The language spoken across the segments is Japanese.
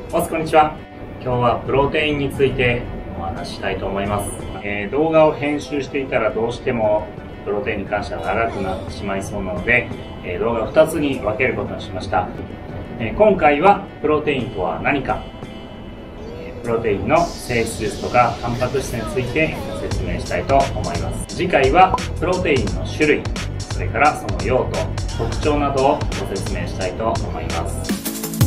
ボスこんにちは。今日はプロテインについてお話ししたいと思います。動画を編集していたらどうしてもプロテインに関しては長くなってしまいそうなので、動画を2つに分けることにしました。今回はプロテインとは何か、プロテインの性質ですとかタンパク質についてご説明したいと思います。次回はプロテインの種類、それからその用途、特徴などをご説明したいと思います。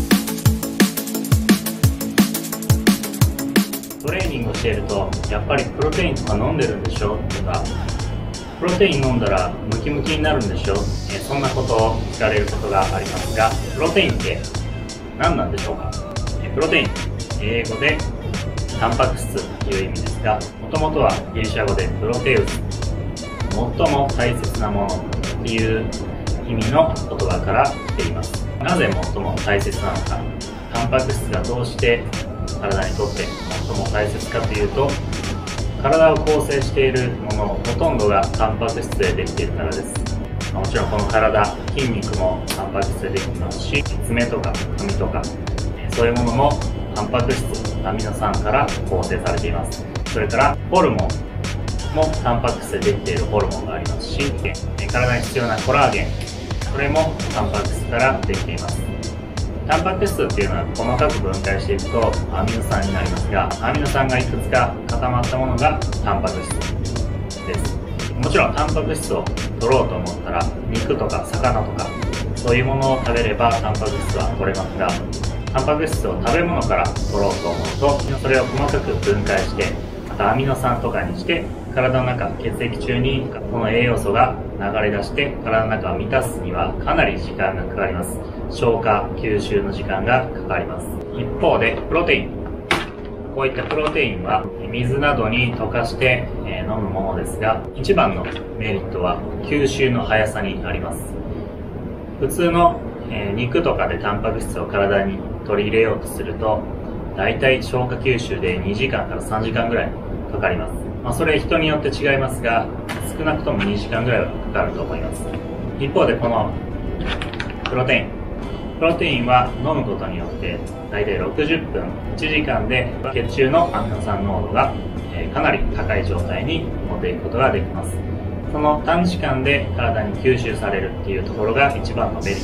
トレーニングをしていると、やっぱりプロテインとか飲んでるんでしょとか、プロテイン飲んだらムキムキになるんでしょ、そんなことを聞かれることがありますが、プロテインって何なんでしょうか。プロテイン、英語でタンパク質という意味ですが、もともとはギリシャ語でプロテウス、最も大切なものっていう意味の言葉から来ています。なぜ最も大切なのか、タンパク質がどうして体にとって最も大切かというと、体を構成しているものほとんどがタンパク質でできているからです。もちろんこの体、筋肉もタンパク質でできていますし、爪とか髪とか、そういうものもタンパク質、アミノ酸から構成されています。それからホルモンもタンパク質でできているホルモンがありますし、体に必要なコラーゲン、これもタンパク質からできています。タンパク質っていうのは細かく分解していくとアミノ酸になりますが、アミノ酸がいくつか固まったものがタンパク質です。もちろんタンパク質を取ろうと思ったら肉とか魚とかそういうものを食べればタンパク質は取れますが、タンパク質を食べ物から取ろうと思うと、それを細かく分解してまたアミノ酸とかにして体の中、血液中にこの栄養素が流れ出して体の中を満たすにはかなり時間がかかります。消化吸収の時間がかかります。一方でプロテイン、こういったプロテインは水などに溶かして飲むものですが、一番のメリットは吸収の速さにあります。普通の肉とかでタンパク質を体に取り入れようとすると、だいたい消化吸収で2時間から3時間ぐらいかかります。それ人によって違いますが、少なくとも2時間ぐらいはかかると思います。一方でこのプロテインは飲むことによって大体60分、1時間で血中のアミノ酸濃度がかなり高い状態に持っていくことができます。その短時間で体に吸収されるっていうところが一番のメリットです。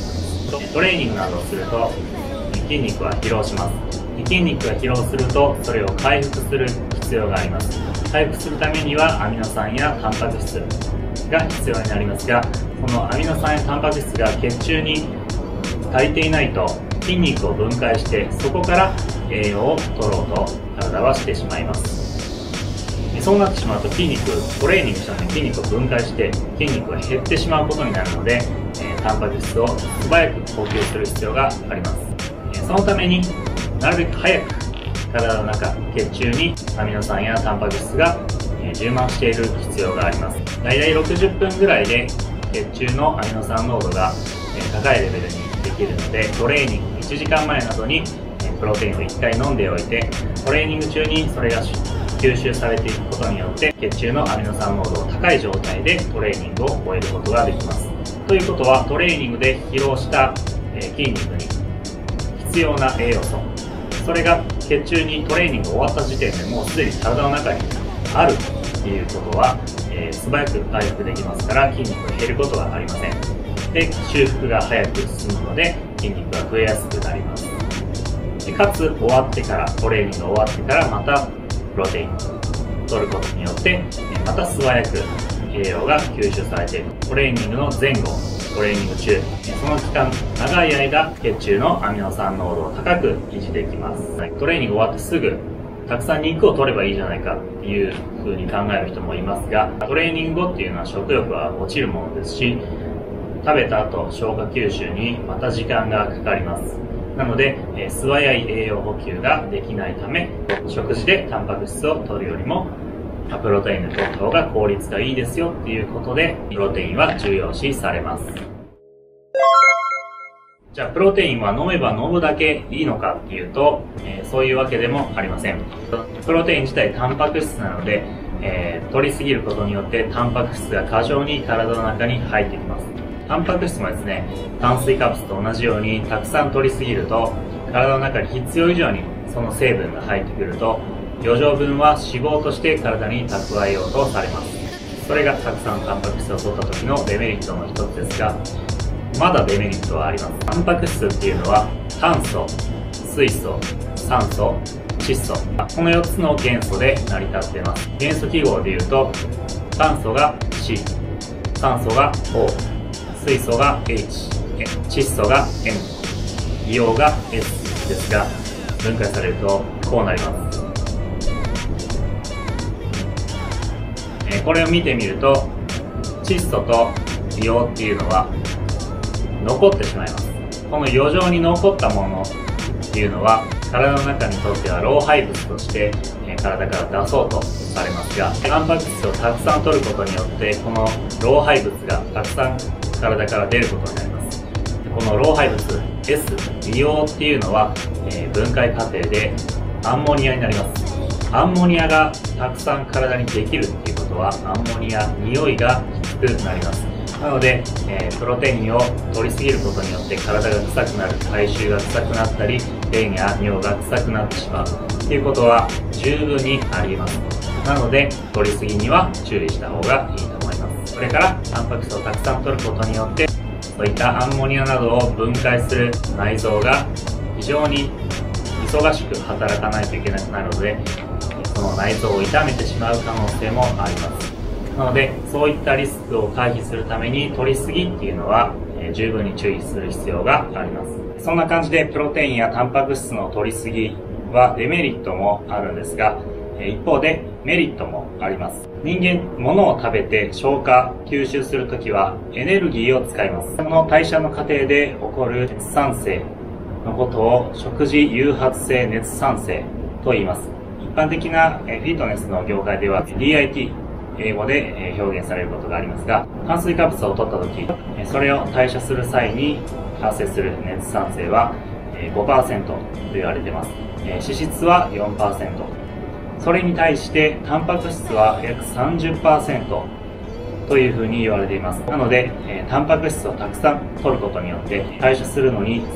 トレーニングなどをすると筋肉は疲労します。筋肉が疲労するとそれを回復する必要があります。回復するためにはアミノ酸やタンパク質が必要になりますが、このアミノ酸やタンパク質が血中に足りていないと筋肉を分解してそこから栄養を取ろうと体はしてしまいます。そうなってしまうとトレーニングしたのに筋肉を分解して筋肉が減ってしまうことになるので、タンパク質を素早く補給する必要があります。そのためになるべく早く体の中、血中にアミノ酸やタンパク質が充満している必要があります。だいたい60分ぐらいで血中のアミノ酸濃度が高いレベルにできるので、トレーニング1時間前などにプロテインを1回飲んでおいて、トレーニング中にそれが吸収されていくことによって血中のアミノ酸濃度を高い状態でトレーニングを終えることができます。ということはトレーニングで疲労した筋肉に必要な栄養素、それが血中にトレーニング終わった時点でもうすでに体の中にあるっていうことは、素早く回復できますから筋肉が減ることはありません。で、修復が早く進むので筋肉が増えやすくなります。でかつ終わってから、トレーニングが終わってからまたプロテインを取ることによってまた素早く栄養が吸収されている。トレーニングの前後、トレーニング中、その期間長い間血中のアミノ酸濃度を高く維持できます。トレーニング終わってすぐたくさん肉を取ればいいじゃないかっていう風に考える人もいますが、トレーニング後っていうのは食欲は落ちるものですし、食べた後消化吸収にまた時間がかかります。なので、素早い栄養補給ができないため、食事でタンパク質を取るよりもプロテインで取った方が効率がいいですよっていうことで、プロテインは重要視されます。じゃあプロテインは飲めば飲むだけいいのかっていうと、そういうわけでもありません。プロテイン自体タンパク質なので、取りすぎることによってタンパク質が過剰に体の中に入ってきます。タンパク質もですね、炭水化物と同じようにたくさん取りすぎると体の中に必要以上にその成分が入ってくると、余剰分は脂肪として体に蓄えようとされます。それがたくさんタンパク質を取った時のデメリットの一つですが、まだデメリットはあります。タンパク質っていうのは炭素、水素、酸素、窒素、この4つの元素で成り立っています。元素記号でいうと、炭素が C、酸素が O、水素が H、窒素が N、硫黄が S ですが、分解されるとこうなります。これを見てみると、窒素と硫黄っていうのは残ってしまいます。この余剰に残ったものっていうのは、体の中にとっては老廃物として体から出そうとされますが、タンパク質をたくさん取ることによって、この老廃物がたくさん体から出ることになります。この老廃物 S、硫黄っていうのは、分解過程でアンモニアになります。アンモニアがたくさん体にできるっていうことは、アンモニア、匂いがきつくなります。なので、プロテインを取りすぎることによって体が臭くなる、体臭が臭くなったり、便や尿が臭くなってしまうっていうことは十分にあります。なので、取りすぎには注意した方がいいと思います。それから、タンパク質をたくさん取ることによって、そういったアンモニアなどを分解する内臓が非常に忙しく働かないといけなくなるので、その内臓を傷めてしまう可能性もあります。なので、そういったリスクを回避するために取りすぎっていうのは、十分に注意する必要があります。そんな感じでプロテインやタンパク質の取りすぎはデメリットもあるんですが、一方でメリットもあります。人間、物を食べて消化、吸収するときはエネルギーを使います。その代謝の過程で起こる熱産生のことを食事誘発性熱産生と言います。一般的なフィットネスの業界では DIT、英語で表現されることがありますが、炭水化物を取ったとき、それを代謝する際に発生する熱産生は 5% と言われています。脂質は 4%。それに対してタンパク質は約 30% というふうに言われています。なので、タンパク質をたくさん取ることによって代謝するのに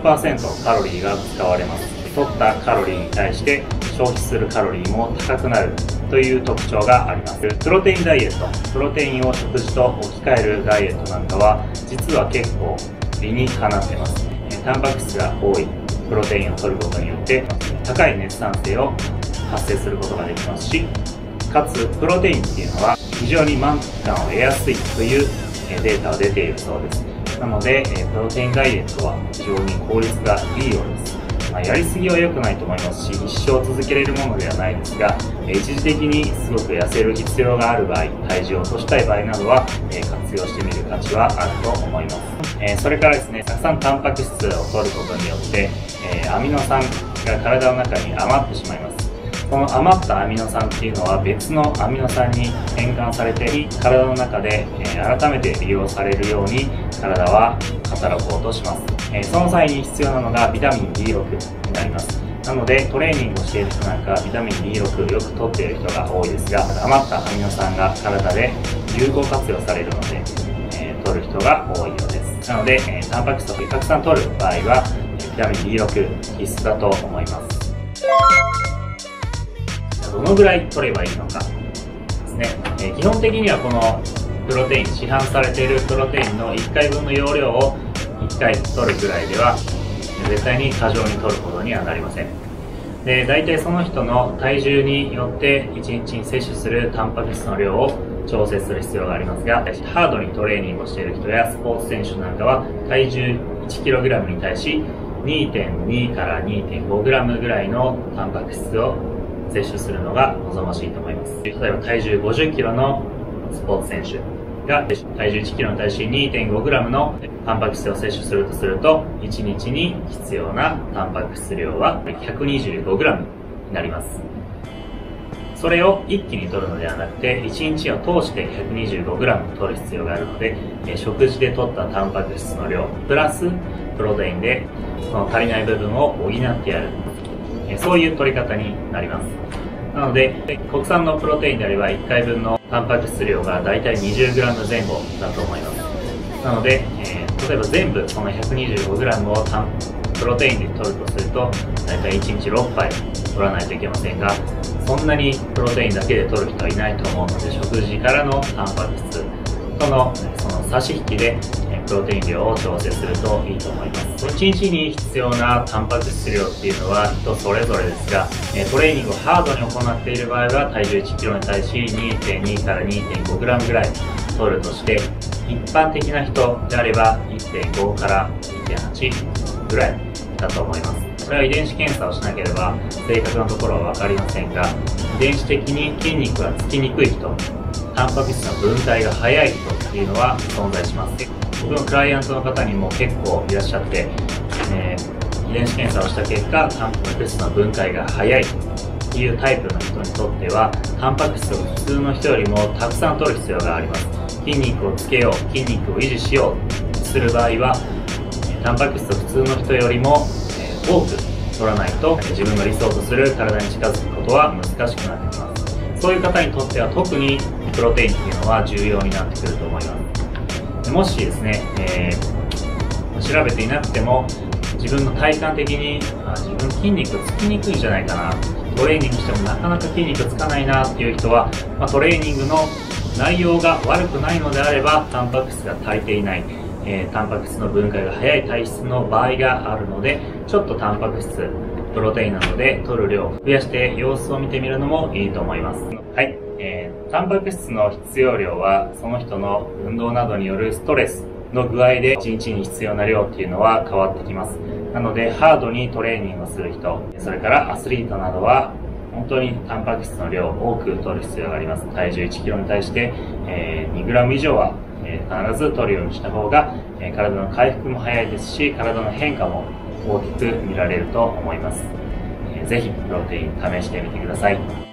30% カロリーが使われます。取ったカロリーに対して消費するカロリーも高くなるという特徴があります。プロテインダイエット、プロテインを食事と置き換えるダイエットなんかは実は結構理にかなっています。タンパク質が多いプロテインを取ることによって高い熱産生を発生することができますし、かつプロテインっていうのは非常に満腹感を得やすいというデータが出ているそうです。なのでプロテインダイエットは非常に効率がいいようです。やりすぎは良くないと思いますし、一生続けれるものではないですが、一時的にすごく痩せる必要がある場合、体重を落としたい場合などは活用してみる価値はあると思います。それからですね、たくさんタンパク質を取ることによってアミノ酸が体の中に余ってしまいます。この余ったアミノ酸っていうのは別のアミノ酸に変換されて体の中で改めて利用されるように体は働こうとします。その際に必要なのがビタミン B6 になります。なのでトレーニングをしている人なんかはビタミン B6 をよく取っている人が多いですが、余ったアミノ酸が体で有効活用されるので、取る人が多いようです。なので、タンパク質をたくさん取る場合はビタミン B6 必須だと思います。どのぐらい取ればいいのかですね。基本的にはこのプロテイン、市販されているプロテインの1回分の容量を1回取るぐらいでは絶対に過剰に取ることにはなりません。で、大体その人の体重によって1日に摂取するタンパク質の量を調整する必要がありますが、ハードにトレーニングをしている人やスポーツ選手なんかは体重 1kg に対し 2.2 から 2.5g ぐらいのタンパク質を摂取するのが望ましいと思います。例えば体重 50kg のスポーツ選手が体重 1kg に対し 2.5g のタンパク質を摂取するとすると、1日に必要なタンパク質量は 125g になります。それを一気に取るのではなくて、1日を通して 125g 取る必要があるので、食事で取ったタンパク質の量プラスプロテインでその足りない部分を補ってやる、そういう取り方になります。なので国産のプロテインであれば1回分のタンパク質量がだいたい 20g 前後だと思います。なので、例えば全部その 125g をプロテインで摂るとすると、だいたい1日6杯摂らないといけませんが、そんなにプロテインだけで摂る人はいないと思うので、食事からのタンパク質とのその差し引きでプロテイン量を調整するといいと思います。1日に必要なタンパク質量っていうのは人それぞれですが、トレーニングをハードに行っている場合は体重1キロに対し 2.2 から 2.5 グラムぐらい取るとして、一般的な人であれば 1.5 から 2.8 ぐらいだと思います。それは遺伝子検査をしなければ正確なところは分かりませんが、遺伝子的に筋肉がつきにくい人、タンパク質の分解が早い人っていうのは存在します。僕のクライアントの方にも結構いらっしゃって、遺伝子検査をした結果、タンパク質の分解が早いというタイプの人にとっては、タンパク質を普通の人よりもたくさん取る必要があります。筋肉をつけよう、筋肉を維持しようとする場合は、タンパク質を普通の人よりも多く取らないと自分の理想とする体に近づくことは難しくなってきます。そういう方にとっては特にプロテインっていうのは重要になってくると思います。もしですね、調べていなくても自分の体感的に自分筋肉つきにくいんじゃないかな、トレーニングしてもなかなか筋肉つかないなっていう人は、トレーニングの内容が悪くないのであればタンパク質が足りていない、タンパク質の分解が早い体質の場合があるので、ちょっとタンパク質プロテインなどで摂る量を増やして様子を見てみるのもいいと思います。はい、タンパク質の必要量はその人の運動などによるストレスの具合で1日に必要な量っていうのは変わってきます。なのでハードにトレーニングをする人、それからアスリートなどは本当にタンパク質の量を多く摂る必要があります。体重1キロに対して、2グラム以上は必ず摂るようにした方が体の回復も早いですし、体の変化も大きく見られると思います。ぜひプロテイン試してみてください。